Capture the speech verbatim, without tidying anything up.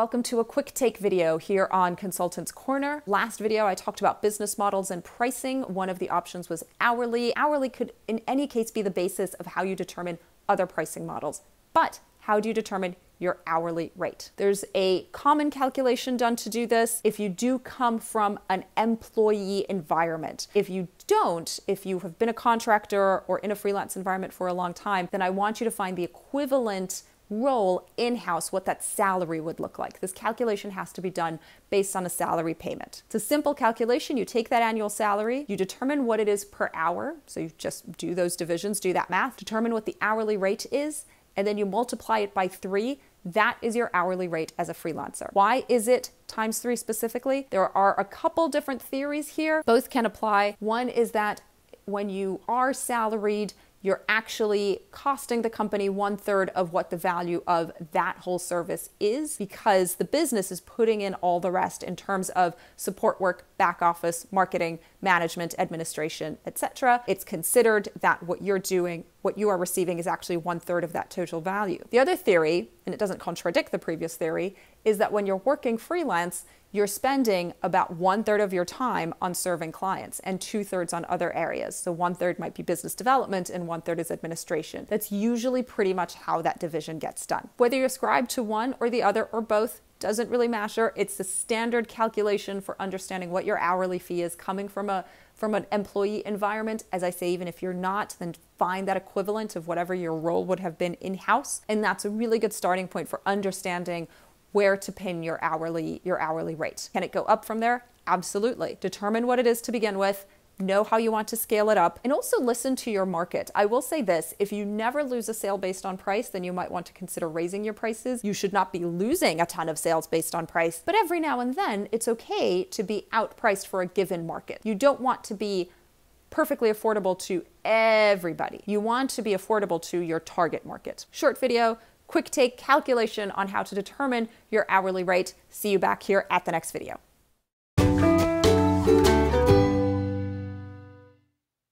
Welcome to a quick take video here on Consultants Corner. Last video I talked about business models and pricing. One of the options was hourly. Hourly could in any case be the basis of how you determine other pricing models. But how do you determine your hourly rate? There's a common calculation done to do this if you do come from an employee environment. If you don't, if you have been a contractor or in a freelance environment for a long time, then I want you to find the equivalent role in-house, what that salary would look like. This calculation has to be done based on a salary payment. It's a simple calculation. You take that annual salary, you determine what it is per hour. So you just do those divisions, do that math, determine what the hourly rate is, and then you multiply it by three. That is your hourly rate as a freelancer. Why is it times three specifically? There are a couple different theories here. Both can apply. One is that when you are salaried, you're actually costing the company one third of what the value of that whole service is, because the business is putting in all the rest in terms of support work, back office, marketing, management, administration, et cetera. It's considered that what you're doing, what you are receiving is actually one third of that total value. The other theory, and it doesn't contradict the previous theory, is that when you're working freelance, you're spending about one third of your time on serving clients and two thirds on other areas. So one third might be business development and one third is administration. That's usually pretty much how that division gets done. Whether you ascribe to one or the other or both doesn't really matter. It's the standard calculation for understanding what your hourly fee is coming from a from an employee environment. As I say, even if you're not, then find that equivalent of whatever your role would have been in-house. And that's a really good starting point for understanding where to pin your hourly, your hourly rate. Can it go up from there? Absolutely. Determine what it is to begin with, know how you want to scale it up, and also listen to your market. I will say this, if you never lose a sale based on price, then you might want to consider raising your prices. You should not be losing a ton of sales based on price, but every now and then it's okay to be outpriced for a given market. You don't want to be perfectly affordable to everybody. You want to be affordable to your target market. Short video, quick take calculation on how to determine your hourly rate. See you back here at the next video.